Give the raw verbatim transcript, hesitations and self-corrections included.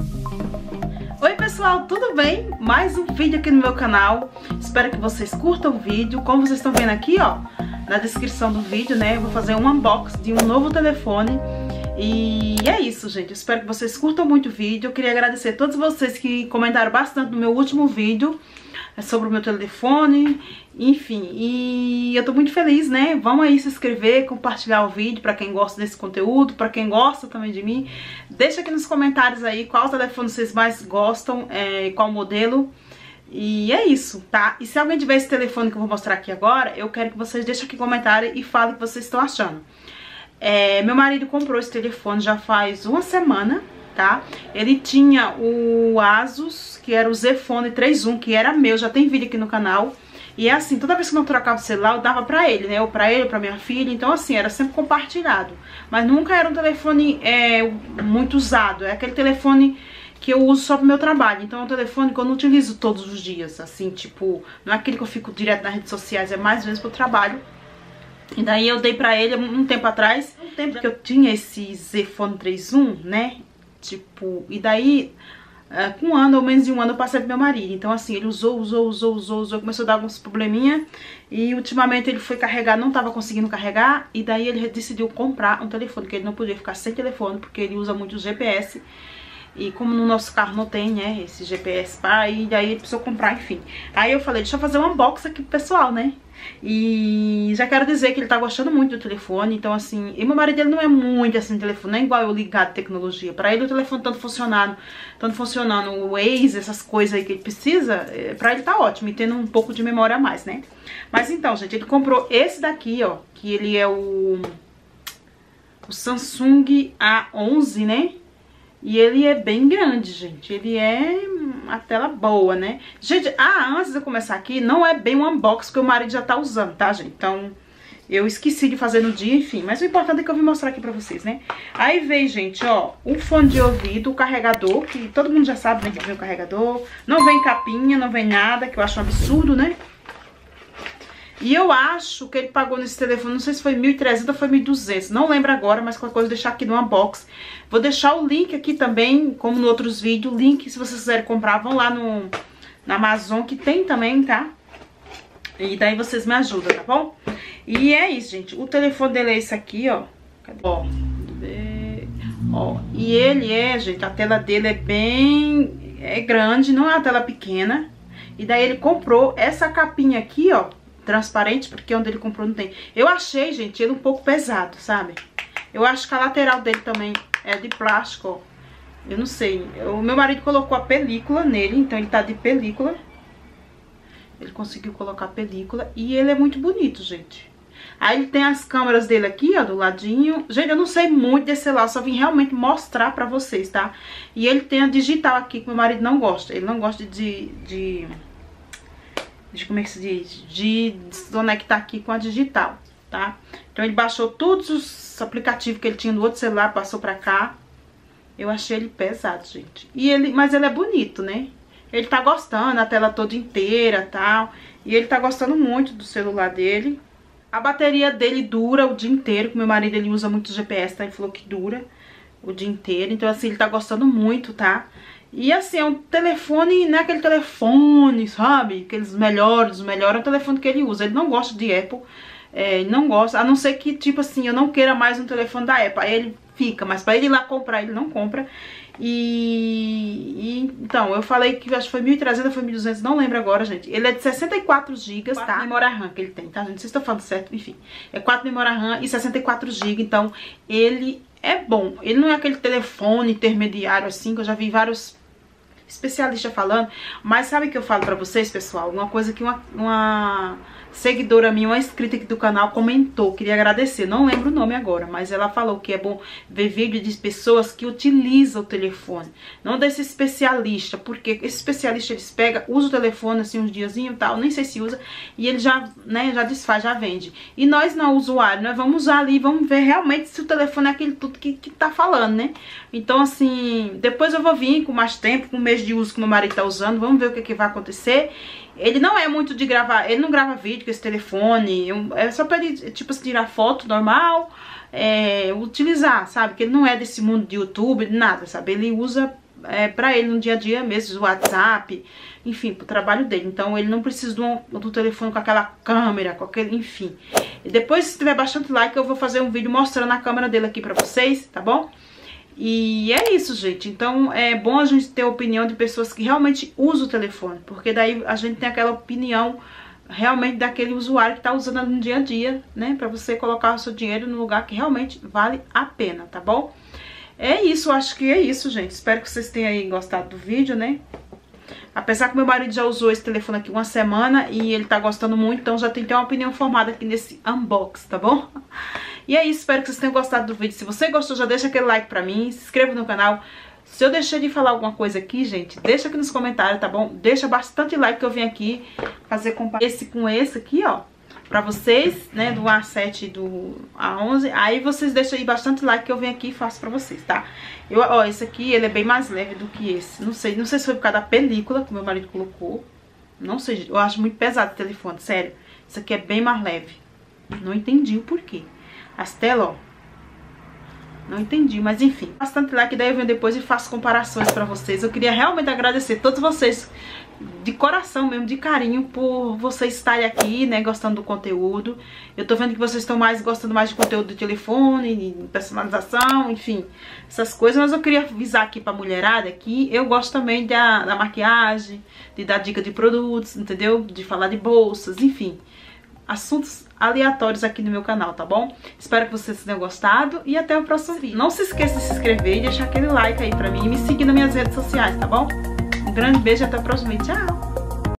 Oi pessoal, tudo bem? Mais um vídeo aqui no meu canal. Espero que vocês curtam o vídeo. Como vocês estão vendo aqui, ó, na descrição do vídeo, né, eu vou fazer um unboxing de um novo telefone. E é isso, gente. Eu espero que vocês curtam muito o vídeo. Eu queria agradecer a todos vocês que comentaram bastante no meu último vídeo sobre o meu telefone, enfim, e eu tô muito feliz, né? Vamos aí se inscrever, compartilhar o vídeo pra quem gosta desse conteúdo, pra quem gosta também de mim. Deixa aqui nos comentários aí qual telefone vocês mais gostam, é, qual modelo. E é isso, tá? E se alguém tiver esse telefone que eu vou mostrar aqui agora, eu quero que vocês deixem aqui comentário e falem o que vocês estão achando. É, meu marido comprou esse telefone já faz uma semana, tá? Ele tinha o Asus, que era o Zenfone três um, que era meu, já tem vídeo aqui no canal. E é assim, toda vez que eu não trocava o celular, eu dava pra ele, né? Ou pra ele, ou pra minha filha. Então assim, era sempre compartilhado. Mas nunca era um telefone é, muito usado. É aquele telefone que eu uso só pro meu trabalho. Então é um telefone que eu não utilizo todos os dias. Assim, tipo, não é aquele que eu fico direto nas redes sociais, é mais vezes pro trabalho. E daí eu dei pra ele um tempo atrás, um tempo que eu tinha esse Zenfone três um, né? Tipo, e daí, uh, com um ano ou menos de um ano eu passei pro meu marido. Então assim, ele usou, usou, usou, usou, usou, começou a dar alguns probleminha. E ultimamente ele foi carregar, não tava conseguindo carregar. E daí ele decidiu comprar um telefone, que ele não podia ficar sem telefone, porque ele usa muito o G P S. E como no nosso carro não tem, né, esse G P S pá, e daí ele precisou comprar, enfim. Aí eu falei, deixa eu fazer um unboxing aqui pro pessoal, né? E já quero dizer que ele tá gostando muito do telefone. Então assim, e meu marido ele não é muito assim telefone, não é igual eu ligado à tecnologia. Pra ele o telefone tanto funcionando, tanto funcionando o Waze, essas coisas aí que ele precisa, pra ele tá ótimo, e tendo um pouco de memória a mais, né? Mas então, gente, ele comprou esse daqui, ó, que ele é o, o Samsung A onze, né? E ele é bem grande, gente. Ele é uma tela boa, né? Gente, ah, antes de eu começar aqui, não é bem um unboxing que o marido já tá usando, tá, gente? Então, eu esqueci de fazer no dia, enfim. Mas o importante é que eu vim mostrar aqui pra vocês, né? Aí veio, gente, ó, o fone de ouvido, o carregador, que todo mundo já sabe, né, que vem o carregador. Não vem capinha, não vem nada, que eu acho um absurdo, né? E eu acho que ele pagou nesse telefone, não sei se foi mil e trezentos ou foi mil e duzentos, não lembro agora, mas qualquer coisa eu vou deixar aqui no unboxing. Vou deixar o link aqui também, como nos outros vídeos, o link, se vocês quiserem comprar, vão lá no, na Amazon, que tem também, tá? E daí vocês me ajudam, tá bom? E é isso, gente, o telefone dele é esse aqui, ó. Cadê? Ó, ó, e ele é, gente, a tela dele é bem, é grande, não é uma tela pequena. E daí ele comprou essa capinha aqui, ó, transparente, porque onde ele comprou não tem. Eu achei, gente, ele um pouco pesado, sabe? Eu acho que a lateral dele também é de plástico, ó. Eu não sei. O meu marido colocou a película nele, então ele tá de película. Ele conseguiu colocar a película e ele é muito bonito, gente. Aí ele tem as câmeras dele aqui, ó, do ladinho. Gente, eu não sei muito desse celular, só vim realmente mostrar pra vocês, tá? E ele tem a digital aqui, que meu marido não gosta. Ele não gosta de... de... de como é que se diz, de desconectar aqui com a digital, tá? Então ele baixou todos os aplicativos que ele tinha no outro celular, passou pra cá. Eu achei ele pesado, gente. E ele, mas ele é bonito, né? Ele tá gostando, a tela toda inteira, tal. E ele tá gostando muito do celular dele. A bateria dele dura o dia inteiro, que meu marido ele usa muito G P S, tá? Ele falou que dura o dia inteiro. Então assim, ele tá gostando muito, tá? E assim, é um telefone, não é aquele telefone, sabe? Aqueles melhores, os melhores, é o telefone que ele usa. Ele não gosta de Apple, é, ele não gosta, a não ser que, tipo assim, eu não queira mais um telefone da Apple. Aí ele fica, mas pra ele ir lá comprar, ele não compra. E, e então, eu falei que acho que foi mil e trezentos ou foi mil e duzentos, não lembro agora, gente. Ele é de sessenta e quatro gigas, tá? Memória RAM que ele tem, tá, gente? Não sei se estou falando certo, enfim. É quatro memória RAM e sessenta e quatro gigas, então ele é bom. Ele não é aquele telefone intermediário, assim, que eu já vi vários especialistas falando. Mas sabe o que eu falo pra vocês, pessoal? Uma coisa que uma... uma seguidora minha, uma inscrita aqui do canal, comentou, queria agradecer, não lembro o nome agora, mas ela falou que é bom ver vídeo de pessoas que utilizam o telefone, não desse especialista, porque esse especialista eles pegam, usa o telefone assim uns diazinhos e tal, nem sei se usa, e ele já, né, já desfaz, já vende. E nós não, usuário, nós vamos usar ali, vamos ver realmente se o telefone é aquele tudo que, que tá falando, né? Então assim, depois eu vou vir com mais tempo, com um mês de uso que meu marido tá usando, vamos ver o que, que vai acontecer. Ele não é muito de gravar, ele não grava vídeo com esse telefone, é só pra ele, tipo, tirar foto normal, é, utilizar, sabe? Que ele não é desse mundo de YouTube, nada, sabe? Ele usa é, pra ele no dia a dia mesmo, o WhatsApp, enfim, pro trabalho dele. Então ele não precisa do, do telefone com aquela câmera, com aquele, enfim. E depois, se tiver bastante like, eu vou fazer um vídeo mostrando a câmera dele aqui pra vocês, tá bom? E é isso, gente. Então é bom a gente ter a opinião de pessoas que realmente usam o telefone, porque daí a gente tem aquela opinião realmente daquele usuário que tá usando no dia a dia, né? Pra você colocar o seu dinheiro no lugar que realmente vale a pena, tá bom? É isso, acho que é isso, gente. Espero que vocês tenham aí gostado do vídeo, né? Apesar que meu marido já usou esse telefone aqui uma semana e ele tá gostando muito, então já tem que ter uma opinião formada aqui nesse unboxing, tá bom? E é isso, espero que vocês tenham gostado do vídeo. Se você gostou, já deixa aquele like pra mim, se inscreva no canal. Se eu deixei de falar alguma coisa aqui, gente, deixa aqui nos comentários, tá bom? Deixa bastante like que eu vim aqui fazer esse com esse aqui, ó, pra vocês, né, do A sete e do A onze. Aí vocês deixam aí bastante like que eu venho aqui e faço pra vocês, tá? Eu, ó, esse aqui, ele é bem mais leve do que esse. Não sei, não sei se foi por causa da película que meu marido colocou. Não sei, eu acho muito pesado o telefone, sério. Esse aqui é bem mais leve. Não entendi o porquê. As telas, ó, não entendi, mas enfim. Bastante like, daí eu venho depois e faço comparações pra vocês. Eu queria realmente agradecer a todos vocês, de coração mesmo, de carinho, por vocês estarem aqui, né, gostando do conteúdo. Eu tô vendo que vocês estão mais gostando mais de conteúdo de telefone, de personalização, enfim, essas coisas. Mas eu queria avisar aqui pra mulherada que eu gosto também da, da maquiagem, de dar dica de produtos, entendeu? De falar de bolsas, enfim, assuntos aleatórios aqui no meu canal, tá bom? Espero que vocês tenham gostado e até o próximo vídeo. Não se esqueça de se inscrever e deixar aquele like aí pra mim e me seguir nas minhas redes sociais, tá bom? Um grande beijo e até o próximo vídeo. Tchau!